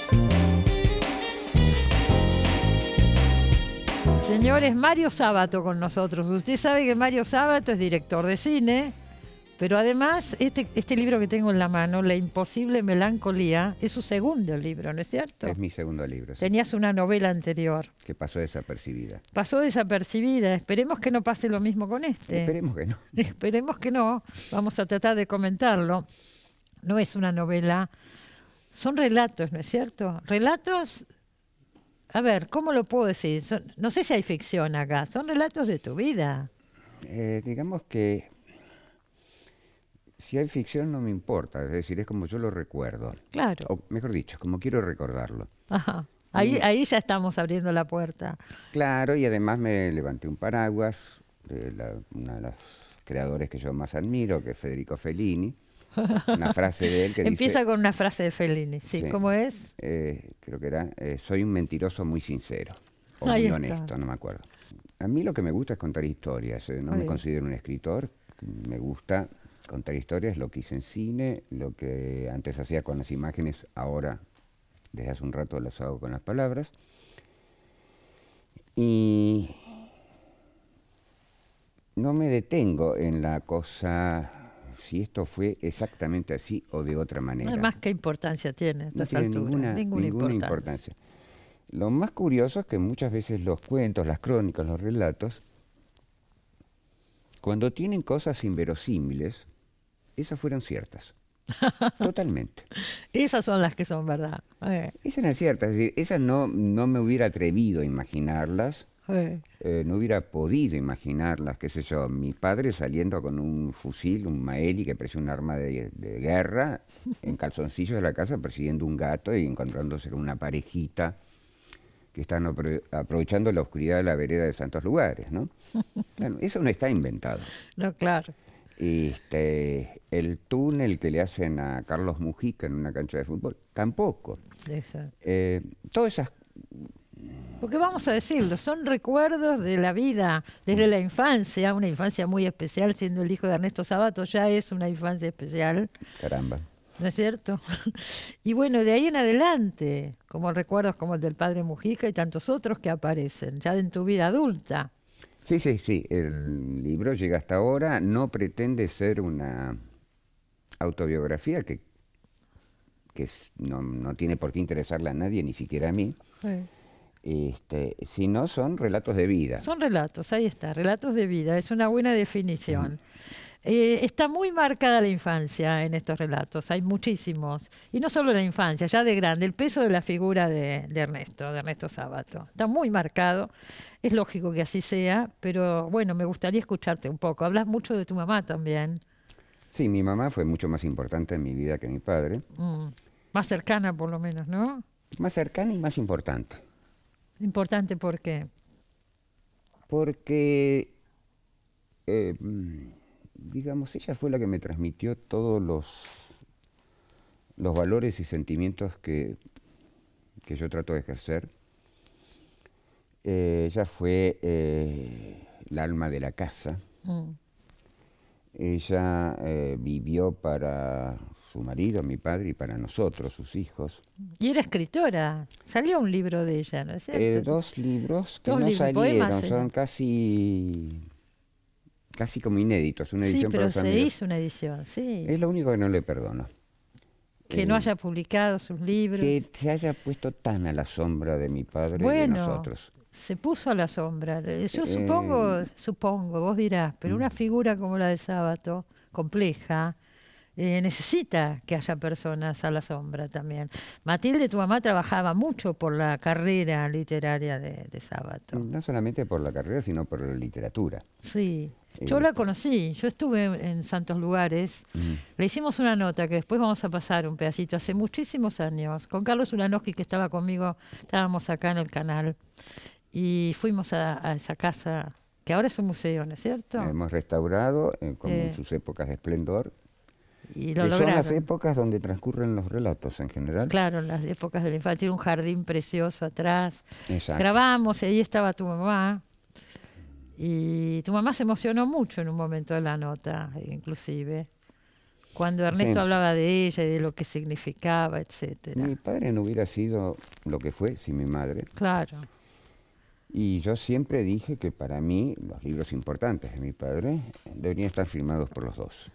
Señores, Mario Sabato con nosotros. Usted sabe que Mario Sabato es director de cine, pero además este libro que tengo en la mano, La imposible melancolía, es su segundo libro, ¿no es cierto? Es mi segundo libro. Sí. Tenías una novela anterior. Que pasó desapercibida. Pasó desapercibida. Esperemos que no pase lo mismo con este. Esperemos que no. Esperemos que no. Vamos a tratar de comentarlo. No es una novela, son relatos, ¿no es cierto? Relatos, a ver, ¿cómo lo puedo decir? No sé si hay ficción acá, son relatos de tu vida. Digamos que si hay ficción no me importa, es decir, es como yo lo recuerdo. Claro. O mejor dicho, como quiero recordarlo. Ajá. Ahí ya estamos abriendo la puerta. Claro, y además me levanté un paraguas de una de los creadores que yo más admiro, que es Federico Fellini. Una frase de él que Empieza dice, con una frase de Fellini, sí. ¿Cómo es? Creo que era, soy un mentiroso muy sincero, o Ahí muy está. honesto, no me acuerdo. A mí lo que me gusta es contar historias, no me considero un escritor, me gusta contar historias, lo que hice en cine, lo que antes hacía con las imágenes, ahora desde hace un rato las hago con las palabras. Y no me detengo en la cosa, si esto fue exactamente así o de otra manera. Además, ¿qué importancia tiene a estas no tiene alturas? Ninguna importancia. Lo más curioso es que muchas veces los cuentos, las crónicas, los relatos, cuando tienen cosas inverosímiles, esas fueron ciertas. Totalmente. Esas son las que son verdad. Esas eran ciertas, es decir, esas no me hubiera atrevido a imaginarlas. No hubiera podido imaginarlas, qué sé yo, mi padre saliendo con un fusil, un Maeli que parecía un arma de guerra, en calzoncillos de la casa persiguiendo un gato y encontrándose con una parejita que están aprovechando la oscuridad de la vereda de Santos Lugares, ¿no? Bueno, eso no está inventado. No, claro. El túnel que le hacen a Carlos Mujica en una cancha de fútbol, tampoco. Todas esas. Porque vamos a decirlo, son recuerdos de la vida, desde la infancia, una infancia muy especial, siendo el hijo de Ernesto Sabato, ya es una infancia especial. Caramba. ¿No es cierto? Y bueno, de ahí en adelante, como recuerdos como el del padre Mujica y tantos otros que aparecen, ya en tu vida adulta. Sí, sí, sí, el libro llega hasta ahora, no pretende ser una autobiografía que no tiene por qué interesarle a nadie, ni siquiera a mí. Sino son relatos de vida. Son relatos, ahí está, relatos de vida, es una buena definición. Está muy marcada la infancia en estos relatos, hay muchísimos. Y no solo la infancia, ya de grande, el peso de la figura de Ernesto Sabato. Está muy marcado, es lógico que así sea, pero bueno, me gustaría escucharte un poco. Hablas mucho de tu mamá también. Sí, mi mamá fue mucho más importante en mi vida que mi padre. Más cercana por lo menos, ¿no? Más cercana y más importante. ¿Importante por qué? Porque, digamos, ella fue la que me transmitió todos los valores y sentimientos que yo trato de ejercer. Ella fue el alma de la casa. Ella vivió para su marido, mi padre, y para nosotros, sus hijos. Y era escritora. Salió un libro de ella, ¿no es cierto? 2 libros que no salieron, son casi como inéditos, una edición para los amigos. Sí, pero se hizo una edición, sí. Es lo único que no le perdono. Que no haya publicado sus libros. Que se haya puesto tan a la sombra de mi padre y de nosotros. Se puso a la sombra. Yo supongo, vos dirás, pero una figura como la de Sabato, compleja, necesita que haya personas a la sombra también. Matilde, tu mamá, trabajaba mucho por la carrera literaria de Sabato. No solamente por la carrera, sino por la literatura. Sí. Yo la conocí, yo estuve en Santos Lugares, le hicimos una nota que después vamos a pasar un pedacito, hace muchísimos años, con Carlos Ulanowski, que estaba conmigo, estábamos acá en el canal, y fuimos a esa casa, que ahora es un museo, ¿no es cierto? Hemos restaurado, como en sus épocas de esplendor, y lo que lograron. son las épocas donde transcurren los relatos en general. Claro, en las épocas de la infancia, tiene un jardín precioso atrás. Exacto. Grabamos, y ahí estaba tu mamá. Y tu mamá se emocionó mucho en un momento de la nota, inclusive. cuando Ernesto Sí. hablaba de ella y de lo que significaba, etcétera. Mi padre no hubiera sido lo que fue sin mi madre. Claro. Y yo siempre dije que para mí los libros importantes de mi padre deberían estar firmados por los dos.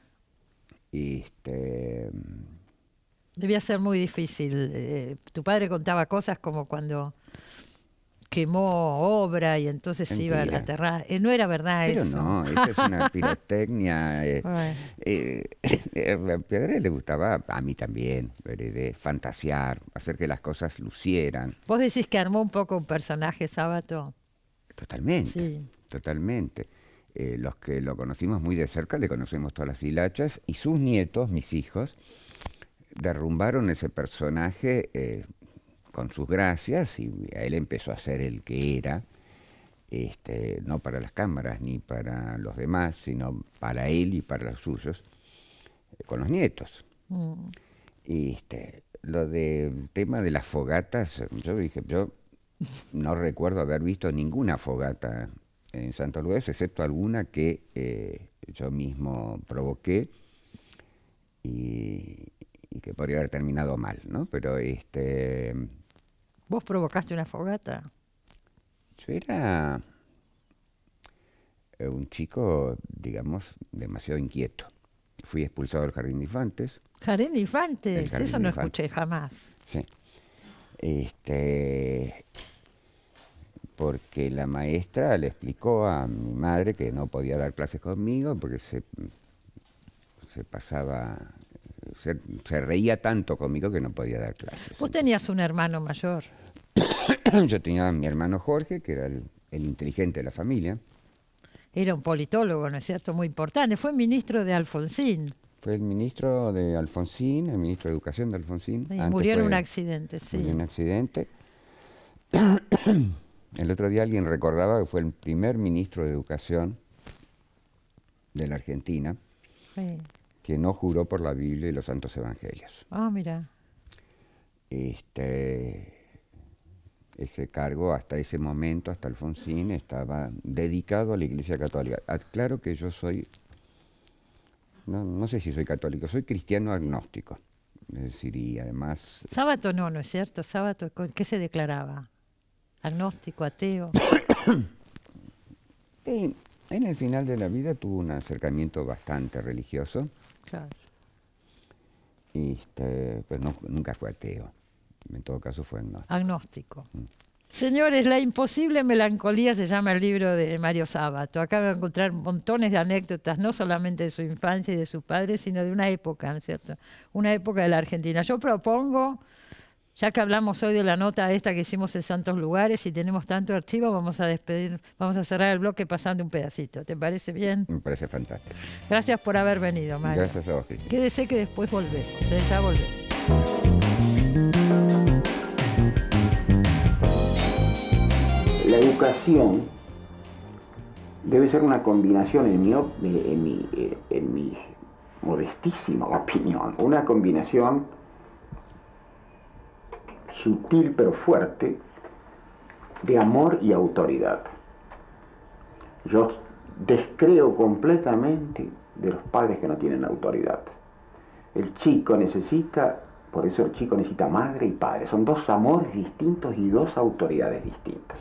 Debía ser muy difícil. Tu padre contaba cosas como cuando quemó obra y entonces se iba a Mentira. aterrar. No era verdad Pero eso. no, esa es una pirotecnia. Bueno. A Pedro le gustaba, a mí también, de fantasear, hacer que las cosas lucieran. Vos decís que armó un poco un personaje, Sábato. Totalmente, Sí. totalmente. Los que lo conocimos muy de cerca, le conocemos todas las hilachas, y sus nietos, mis hijos, derrumbaron ese personaje con sus gracias, y a él empezó a ser el que era, no para las cámaras ni para los demás, sino para él y para los suyos, con los nietos. Lo del tema de las fogatas, yo no recuerdo haber visto ninguna fogata en Santos Lugares, excepto alguna que yo mismo provoqué y que podría haber terminado mal, ¿no? Pero ¿Vos provocaste una fogata? yo era un chico, digamos, demasiado inquieto. Fui expulsado del Jardín de Infantes. Jardín de Infantes, El Jardín eso de no Infantes. escuché jamás. Sí. Porque la maestra le explicó a mi madre que no podía dar clases conmigo porque se pasaba, se reía tanto conmigo que no podía dar clases. Vos tenías un hermano mayor. Yo tenía a mi hermano Jorge, que era el inteligente de la familia. Era un politólogo, ¿no es cierto? Muy importante. Fue ministro de Alfonsín. Fue el ministro de Alfonsín, el ministro de Educación de Alfonsín. Sí, murió en un accidente, sí. Murió en un accidente. El otro día alguien recordaba que fue el primer ministro de Educación de la Argentina Sí. que no juró por la Biblia y los Santos Evangelios. Ah, mira. Ese cargo hasta ese momento, hasta Alfonsín, estaba dedicado a la Iglesia Católica. Claro que yo soy, no sé si soy católico, soy cristiano agnóstico. Es decir, y además... Sábato no, ¿no es cierto? Sábato, ¿qué se declaraba? Agnóstico, ateo. En el final de la vida tuvo un acercamiento bastante religioso, Claro. pero nunca fue ateo. En todo caso fue agnóstico. Agnóstico. Señores, La imposible melancolía se llama el libro de Mario Sábato. Acá van a encontrar montones de anécdotas, no solamente de su infancia y de su padre, sino de una época, ¿no es cierto? Una época de la Argentina. Yo propongo, ya que hablamos hoy de la nota esta que hicimos en Santos Lugares y tenemos tanto archivo, vamos a cerrar el bloque pasando un pedacito. ¿Te parece bien? Me parece fantástico. Gracias por haber venido, Mario. Gracias a vos, Cristina. Quédese que después volvemos. Ya volvemos. La educación debe ser una combinación, en mi modestísima opinión, una combinación sutil pero fuerte de amor y autoridad. Yo descreo completamente de los padres que no tienen autoridad. El chico necesita, por eso el chico necesita madre y padre. Son dos amores distintos y dos autoridades distintas.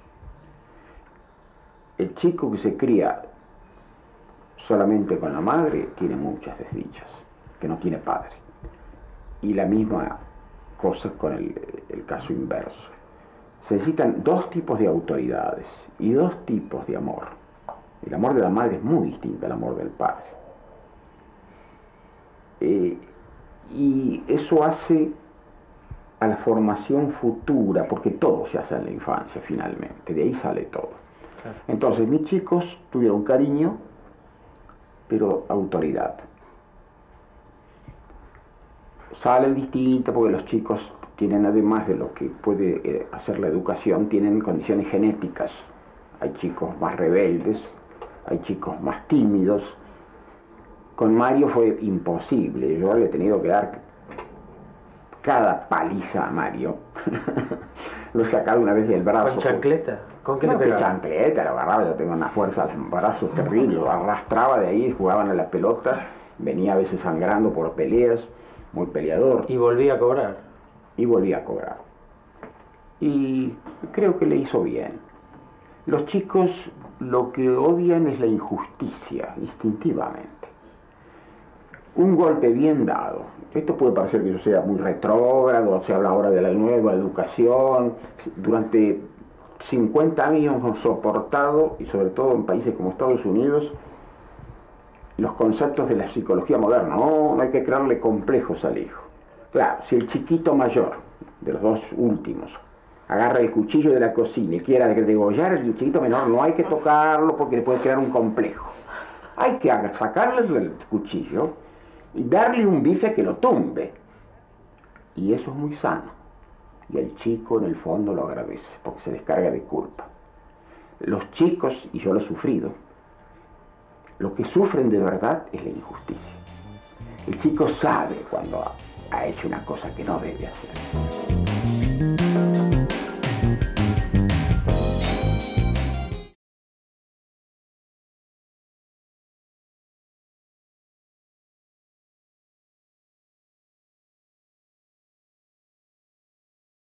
El chico que se cría solamente con la madre tiene muchas desdichas, que no tiene padre. Y la misma cosa con el caso inverso. Se necesitan dos tipos de autoridades y dos tipos de amor. El amor de la madre es muy distinto al amor del padre. Y eso hace a la formación futura, porque todo se hace en la infancia finalmente, de ahí sale todo. Entonces mis chicos tuvieron cariño, pero autoridad. Salen distintas porque los chicos tienen, además de lo que puede hacer la educación, tienen condiciones genéticas. Hay chicos más rebeldes, hay chicos más tímidos. Con Mario fue imposible, yo le he tenido que dar cada paliza a Mario. Lo he sacado una vez del brazo. ¿Con chancleta? ¿Con qué No, le que pegaba? chancleta, lo agarraba, yo tengo una fuerza al brazo terrible, lo arrastraba de ahí, jugaban a la pelota venía a veces sangrando por peleas, muy peleador. ¿Y volvía a cobrar? Y volvía a cobrar. Y creo que le hizo bien. Los chicos lo que odian es la injusticia, instintivamente. Un golpe bien dado. Esto puede parecer que yo sea muy retrógrado, se habla ahora de la nueva educación. Durante 50 años hemos soportado, y sobre todo en países como Estados Unidos, los conceptos de la psicología moderna. No hay que crearle complejos al hijo. Claro, si el chiquito mayor, de los dos últimos, agarra el cuchillo de la cocina y quiera degollar al chiquito menor, no hay que tocarlo porque le puede crear un complejo. Hay que sacarle el cuchillo y darle un bife que lo tumbe. Y eso es muy sano. Y el chico en el fondo lo agradece porque se descarga de culpa. Los chicos, y yo lo he sufrido, lo que sufren de verdad es la injusticia. El chico sabe cuando ha hecho una cosa que no debe hacer.